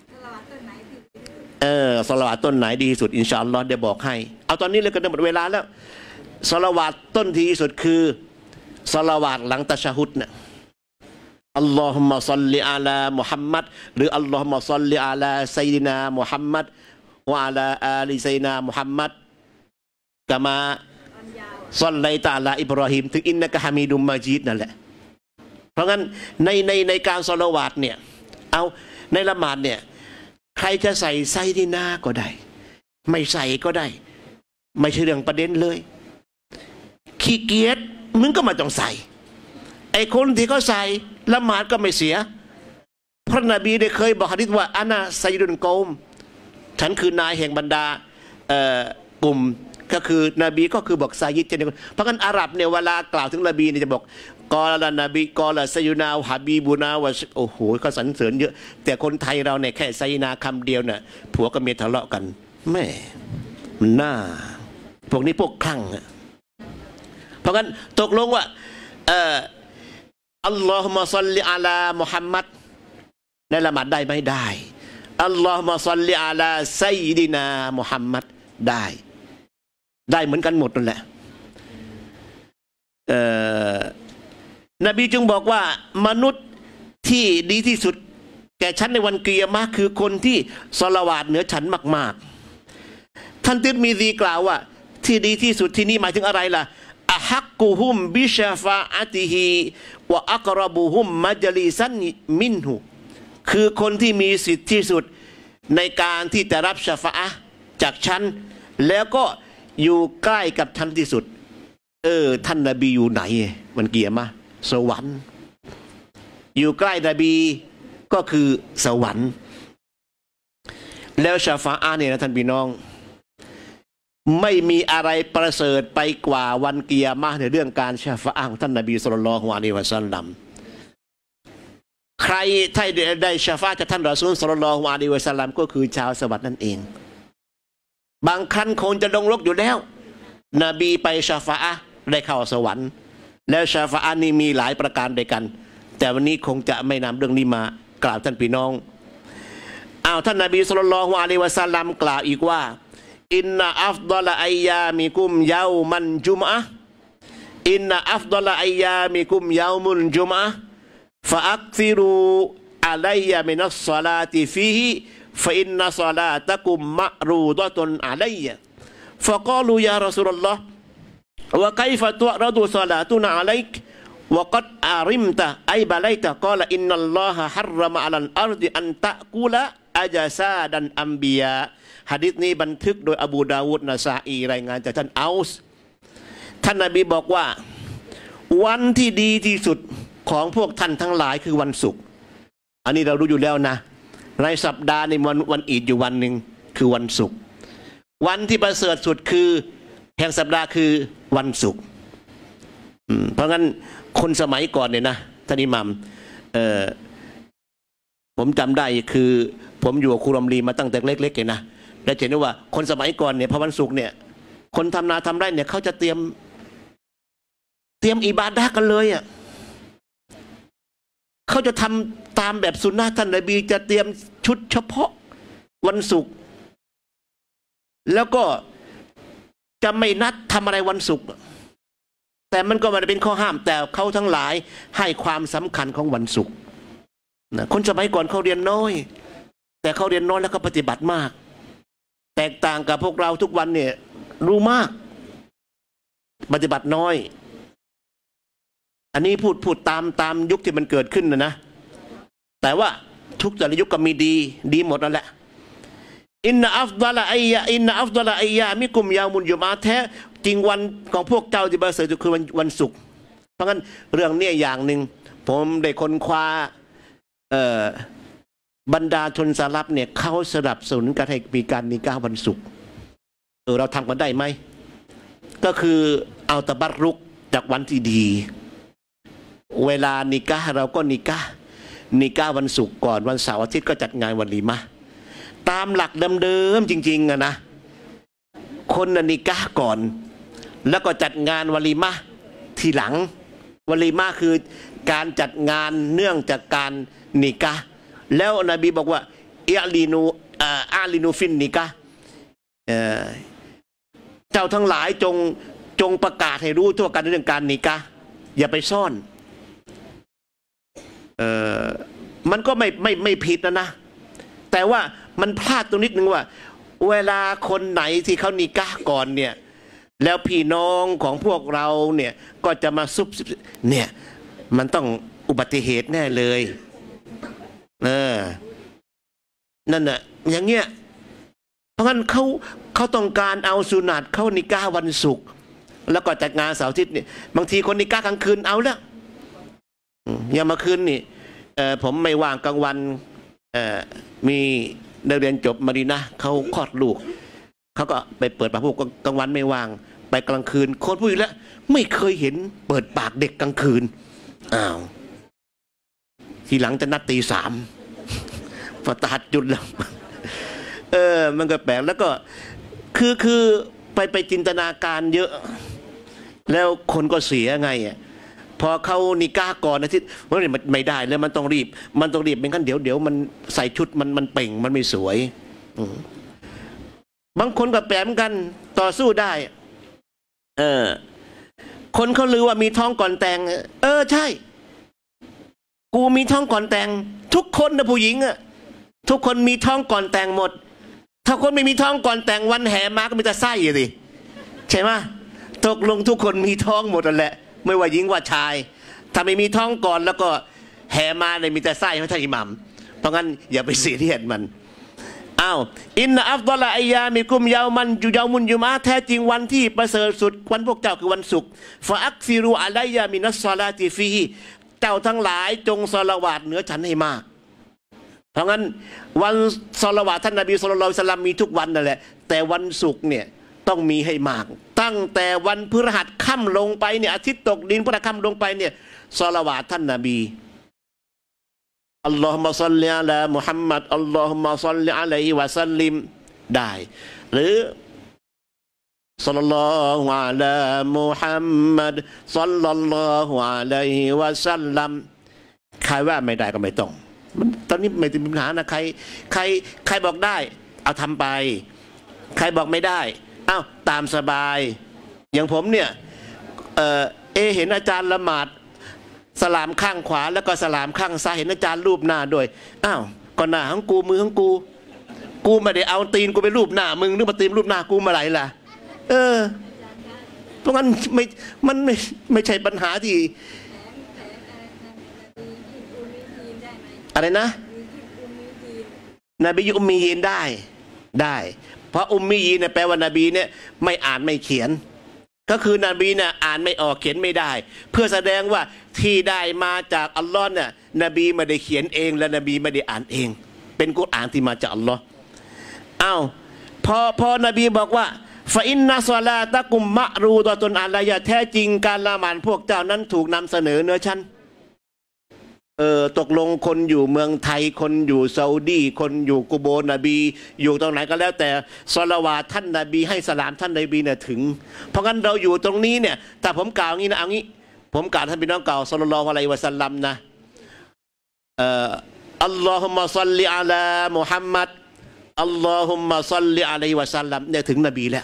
ศอลาวาตต้นไหนดีสุดอินชาอัลลอฮ์ได้บอกให้เอาตอนนี้เลยก็หมดเวลาแล้วศอลาวาตต้นที่สุดคือศอลาวาตหลังตะชะฮุดเนี่ยอัลลอฮุมะศ็อลลิอะลามุฮัมมัดหรืออัลลอฮุมะศ็อลลิอะลาซัยยินามุฮัมมัดวะอะลาอาลิซัยนามุฮัมมัดกะมาศ็อลลัยตะอะลาอิบรอฮีมถึงอินนะกะฮะมีดุมมาจีดนั่นแหละเพราะงั้นในการศอลาวาตเนี่ยเอาในละหมาดเนี่ยใครจะใส่ไซดีนาก็ได้ไม่ใส่ก็ได้ไม่ใช่เรื่องประเด็นเลยขี้เกียจมึงก็ไม่ต้องใส่ไอ้คนที่เขาใส่ละหมาดก็ไม่เสียพระนบีได้เคยบอกหะดีษว่าอานาไซดุนกอมฉันคือนายแห่งบรรดากลุ่มก็คือนบีก็คือบอกไซยิดเจนเพราะงั้นอาหรับเนี่ยเวลากล่าวถึงนบีเนี่ยจะบอกกอละนบีกอละไซยุนาฮาบีบูนาวะโอ้โหเขาสรรเสริญเยอะแต่คนไทยเราเนี่ยแค่ไซนาคำเดียวเนี่ยผัวกับเมียทะเลาะกันแม่หน้าพวกนี้พวกคลั่งเพราะงั้นตกลงว่าอัลลอฮุมะศ็อลลิอะลามุฮัมมัดในละหมาดได้ไม่ได้อัลลอฮุมะศ็อลลิอะลาไซยินามุฮัมมัดได้เหมือนกันหมดนั่นแหละนบีจึงบอกว่ามนุษย์ที่ดีที่สุดแก่ฉันในวันกิยามะห์คือคนที่ศอลาวาตเหนือฉันมากๆท่านติรมิซีกล่าวว่าที่ดีที่สุดที่นี่หมายถึงอะไรล่ะอะฮักกุฮุมบิชาฟาอะติฮิวะอักรบุฮุมมัจลิซันมินหุคือคนที่มีสิทธิที่สุดในการที่จะรับชาฟาอะห์จากฉันแล้วก็อยู่ใกล้กับฉันที่สุดท่านนบีอยู่ไหนมันเกี่ยมะสวรรค์อยู่ใกล้นบีก็คือสวรรค์แล้วชาฟาอะห์เนี่ยนะท่านพี่น้องไม่มีอะไรประเสริฐไปกว่าวันกิยามะห์ในเรื่องการชาฟาอะห์ของท่านนบีศ็อลลัลลอฮุอะลัยฮิวะซัลลัมใครที่ได้ชาฟาอะห์จากท่านรอซูลศ็อลลัลลอฮุอะลัยฮิวะซัลลัมก็คือชาวสวรรค์นั่นเองบางคันคงจะลงรกอยู่แล้วนบีไปชาฟาอะห์ได้เข้าสวรรค์แล้วชาฟาอะห์นี่มีหลายประการด้วยกันแต่วันนี้คงจะไม่นำเรื่องนี้มากล่าวท่านพี่น้องท่านนบีศ็อลลัลลอฮุอะลัยฮิวะซัลลัมกล่าวอีกว่าอินนาอัฟฎอลอัยยามิกุมยามันจุมอะห์อินนาอัฟฎอลอัยยามิกุมยามุลจุมอะห์ฟะอักซิรูอะลัยยามินัสศอลาติฟีฮิฟะอินนัศศอลาตะกุมมะรูฎอตุนอะลัยยะฟะกาลูยารอซูลุลลอฮ์วะไคฟะตุอรดุศอลาตุนะอะลัยกวะกัดอาริมตะไอบะไลตะกาลอินนัลลอฮะฮัรรมะอะลัลอัรฎิอันตะกุละอะจาซาดันอัมบิยาหะดีษนี้บันทึกโดยอบูดาวูดนะซาอีรายงานจากท่านอัลส์ท่านนบีบอกว่าวันที่ดีที่สุดของพวกท่านทั้งหลายคือวันศุกร์อันนี้เรารู้อยู่แล้วนะในสัปดาห์ในวันอีดอยู่วันหนึ่งคือวันศุกร์วันที่ประเสริฐสุดคือแห่งสัปดาห์คือวันศุกร์เพราะงั้นคนสมัยก่อนเนี่ยนะท่านอิหมัมผมจำได้คือผมอยู่กับครูรอมลีมาตั้งแต่เล็กๆเลยนะและเห็นได้ว่าคนสมัยก่อนเนี่ยพอวันศุกร์เนี่ยคนทำนาทำไร่เนี่ยเขาจะเตรียมอิบาดะห์กันเลยเขาจะทำตามแบบสุนนะท่านนบีจะเตรียมชุดเฉพาะวันศุกร์แล้วก็จะไม่นัดทำอะไรวันศุกร์แต่มันก็ไม่ได้เป็นข้อห้ามแต่เขาทั้งหลายให้ความสำคัญของวันศุกร์นะคนสมัยก่อนเขาเรียนน้อยแต่เขาเรียนน้อยแล้วก็ปฏิบัติมากแตกต่างกับพวกเราทุกวันเนี่ยรู้มากปฏิบัติน้อยอันนี้พูดตามยุคที่มันเกิดขึ้นนะแต่ว่าทุกแต่ละยุคก็มีดีหมดนั่นแหละอินนาอัฟฎอลอัยยาอินนาอัฟฎอลอัยยามิกุมยามุนยุมาแท้จริงวันของพวกเจ้าที่ประเสริฐคือวันศุกร์เพราะงั้นเรื่องนี้อย่างหนึ่งผมได้ค้นคว้าบรรดาชนสลับเนี่ยเขาสนับสนุนการให้มีการนิกาวันศุกร์เราทำกันได้ไหมก็คือเอาตะบัรรุกจากวันที่ดีเวลานิกาเราก็นิกาวันศุกร์ก่อนวันเสาร์อาทิตย์ก็จัดงานวะลีมะห์ตามหลักเดิมๆจริงๆนะคนนิกาก่อนแล้วก็จัดงานวะลีมะห์ทีหลังวะลีมะห์คือการจัดงานเนื่องจากการนิกาแล้วนบีบอกว่าอาลีนูฟินนิกะเจ้าทั้งหลายจงประกาศให้รู้ทั่วกันเรื่องการนิกะอย่าไปซ่อนมันก็ไม่ผิดนะแต่ว่ามันพลาดตรงนิดนึงว่าเวลาคนไหนที่เขานิกะก่อนเนี่ยแล้วพี่น้องของพวกเราเนี่ยก็จะมาซุบเนี่ยมันต้องอุบัติเหตุแน่เลยนั่นน่ะอย่างเงี้ยเพราะงั้นเขาต้องการเอาสุนัตเขานิกาวันศุกร์แล้วก็จัดงานเสาร์อาทิตย์เนี่ยบางทีคนนิกากลางคืนเอาแล้วอย่างเมื่อคืนนี่ผมไม่ว่างกลางวันมีนักเรียนจบมาดีนะเขาคลอดลูกเขาก็ไปเปิดปากพูดกลางวันไม่ว่างไปกลางคืนคนพูดแล้วไม่เคยเห็นเปิดปากเด็กกลางคืนอ้าวทีหลังจะนัดตี 3พอตัดจุดแล้วมันก็แปลกแล้วก็คือไปจินตนาการเยอะแล้วคนก็เสียไงพอเขานิก้าก่อนอาทิตย์ว่าไม่ได้แล้วมันต้องรีบไม่งั้นเดี๋ยวมันใส่ชุดมันเป่งมันไม่สวยบางคนก็แปลเหมือนกันต่อสู้ได้คนเขาลือว่ามีท้องก่อนแต่งใช่กูมีท้องก่อนแต่งทุกคนนะผู้หญิงทุกคนมีท้องก่อนแต่งหมดถ้าคนไม่มีท้องก่อนแต่งวันแห่มาก็มีแต่ไส้สิใช่ไหมตกลงทุกคนมีท้องหมดนั่นแหละไม่ว่าหญิงว่าชายถ้าไม่มีท้องก่อนแล้วก็แห่มาเลยมีแต่ไส้พระท่านอิหมัมเพราะงั้นอย่าไปเสียเทียดมันอินนะอัฟฎอลอัยยามิกุมยาวมันจุยาวมุนยุมาแท้จริงวันที่ประเสริฐสุดวันพวกเจ้าคือวันศุกร์ฟะอักซิรูอะลัยยามินัสซอลาติฟีฮิเจ้าทั้งหลายจงศอลาวาตเหนือฉันให้มากเพราะงั้นวันศอลาวาตท่านนบีศ็อลลัลลอฮุอะลัยฮิวะซัลลัมมีทุกวันนั่นแหละแต่วันศุกร์เนี่ยต้องมีให้มากตั้งแต่วันพฤหัสค่ำลงไปเนี่ยอาทิตย์ตกดินพฤหัสค่ำลงไปเนี่ยศอลาวาตท่านนบีอัลลอฮุมะศ็อลลิอะลามุฮัมมัดอัลลอฮุมะศ็อลลิอะลัยฮิวะซัลลิมได้หรือศ็อลลัลลอฮุอะลามุฮัมมัดศ็อลลัลลอฮุอะลัยฮิวะซัลลัมใครว่าไม่ได้ก็ไม่ต้องตอนนี้ไม่ติดปัญหานะใครบอกได้เอาทำไปใครบอกไม่ได้ตามสบายอย่างผมเนี่ยเห็นอาจารย์ละหมาดสลามข้างขวาแล้วก็สลามข้างซ้ายเห็นอาจารย์รูปหน้าด้วยก็หน้าของกูมือของกูไม่ได้เอาตีนกูไปรูปหน้ามึงหรือมาตีนรูปหน้ากูมาไหลล่ะเพราะงั้นมันไม่ใช่ปัญหาที่อะไรนะนบีอุมมียีนได้เพราะอุมมียีนเนี่ยแปลว่านบีเนี่ยไม่อ่านไม่เขียนก็คือนบีเนี่ยอ่านไม่ออกเขียนไม่ได้เพื่อแสดงว่าที่ได้มาจากอัลลอฮ์เนี่ยนบีไม่ได้เขียนเองและนบีไม่ได้อ่านเองเป็นกุรอานที่มาจากอัลลอฮ์พอนบีบอกว่าฟาอินนัสลาตะกุมมะรูดะตุนอะลัยยะแท้จริงการละหมาดพวกเจ้านั้นถูกนำเสนอเนื้อชั้นตกลงคนอยู่เมืองไทยคนอยู่ซาอุดีคนอยู่กุโบนบีอยู่ตรงไหนก็แล้วแต่ศอลาวาตท่านนบีให้สลามท่านนบีเนี่ยถึงเพราะงั้นเราอยู่ตรงนี้เนี่ยแต่ผมกล่าวงี้นะเอางี้ผมกล่าวท่านพี่น้องกล่าวศ็อลลัลลอฮุอะลัยฮิวะซัลลัมนะอัลลอฮุมะศ็อลลิอะลามุฮัมมัดอัลลอฮุมะศ็อลลิอะลัยฮิวะซัลลัมเนี่ยถึงนบีแล้ว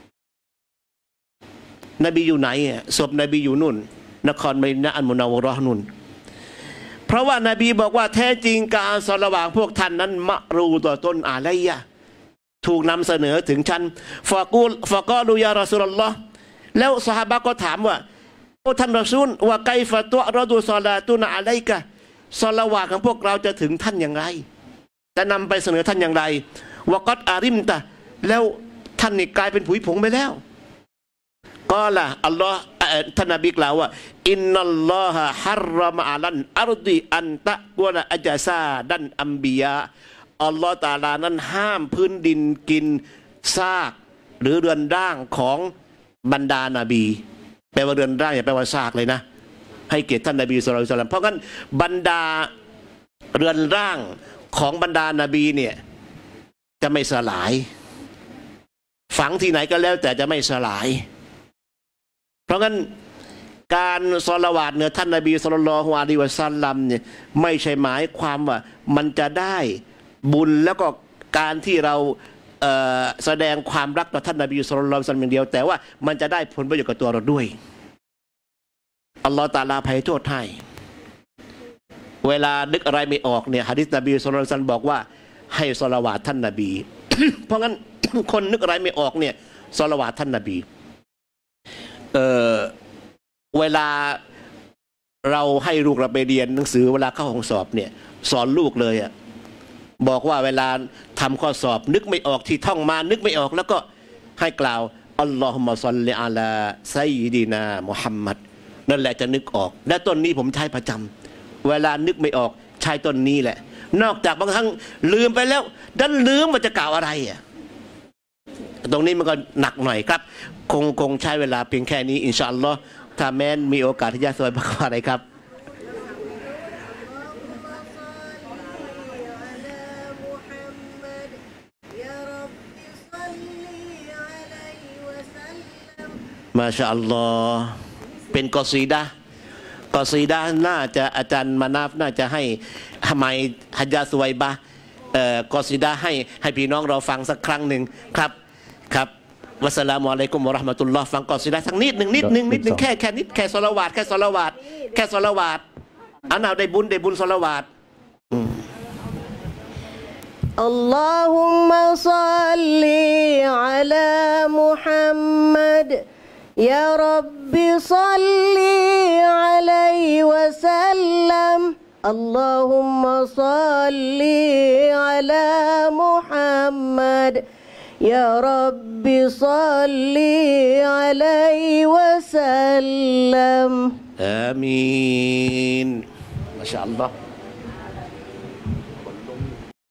นบีอยู่ไหนศพนบีอยู่นู่นนครมะดีนะห์อัลมุนัววะเราะห์นู่นเพราะว่านาบีบอกว่าแท้จริงการศอลาวาตพวกท่านนั้นมะรูดะตุนอะลัยยะถูกนำเสนอถึงฉันฟะกอลูยารอซูลุลลอฮ์แล้วซอฮาบะห์ก็ถามว่าโอ้ท่านรอซูลว่าไกฟะตุอรอดูศอลาตุนอะลัยกะศอลาวาตของพวกเราจะถึงท่านอย่างไรจะนำไปเสนอท่านอย่างไรวะกัดอาริมตะแล้วท่านนี่กลายเป็นผุยผงไปแล้วก็ล่ะอัลลอฮ์ท่านนบีกล่าวว่าอินนัลลอฮะฮัรรอมะอะลันอัรฎิอันตะกุนะอัจซาดันอัมบิยาอัลลอฮ์ตะอาลานั้นห้ามพื้นดินกินซากหรือเรือนร่างของบรรดานาบีแปลว่าเรือนร่างอย่าแปลว่าซากเลยนะให้เกียรติท่านนบีศ็อลลัลลอฮุอะลัยฮิวะซัลลัมเพราะงั้นบรรดาเรือนร่างของบรรดานาบีเนี่ยจะไม่สลายฝังที่ไหนก็แล้วแต่จะไม่สลายเพราะงั้นการศอลาวาตเหนือท่านนบีศ็อลลัลลอฮุอะลัยฮิวะซัลลัมเนี่ยไม่ใช่หมายความว่ามันจะได้บุญแล้วก็การที่เราแสดงความรักต่อท่านนบีศ็อลลัลลอฮุอะลัยฮิวะซัลลัมอย่างเดียวแต่ว่ามันจะได้ผลประโยชน์กับตัวเราด้วยอัลลอฮฺตะอาลาอภัยโทษให้เวลานึกอะไรไม่ออกเนี่ยหะดีษนบีศ็อลลัลลอฮุอะลัยฮิวะซัลลัมบอกว่าให้ศอลาวาตท่านนบี เพราะงั้นคนนึกอะไรไม่ออกเนี่ยศอลาวาตท่านนบีเวลาเราให้ลูกเราไปเรียนหนังสือเวลาเข้าห้องสอบเนี่ยสอนลูกเลยบอกว่าเวลาทำข้อสอบนึกไม่ออกที่ท่องมานึกไม่ออกแล้วก็ให้กล่าวอัลลอฮุมะศ็อลลิอะลาซัยยิดีนามุฮัมมัดนั่นแหละจะนึกออกและต้นนี้ผมใช้ประจำเวลานึกไม่ออกใช้ต้นนี้แหละนอกจากบางครั้งลืมไปแล้วดันลืมว่าจะกล่าวอะไรอ่ะตรงนี้มันก็หนักหน่อยครับคงใช้เวลาเพียงแค่นี้อินชาอัลลอฮ์ถ้าแม้นมีโอกาสที่จะสวยบักอะไรครับมาชาอัลลอฮ์เป็นกอซีดะน่าจะอาจารย์มานาฟน่าจะให้ทำไมฮัจญาสวยบะกอซีดะให้พี่น้องเราฟังสักครั้งหนึ่งครับวัสสลามุอะลัยกุมวะเราะห์มะตุลลอฮ์ฟังกอซีดะสักนิดหนึ่งแค่นิดแค่ศอลาวาตอันเอาได้บุญศอลาวาตอัลลอฮุมะศ็อลลิอะลามุฮัมมัดยาร็อบบิศ็อลลิอะลัยฮิวะซัลลัมอัลลอฮุมะศ็อลลิอะลามุฮัมมัดยาร็อบบิศ็อลลิอะลัยฮิวะซัลลัมอามีนมาชาอัลลอฮ์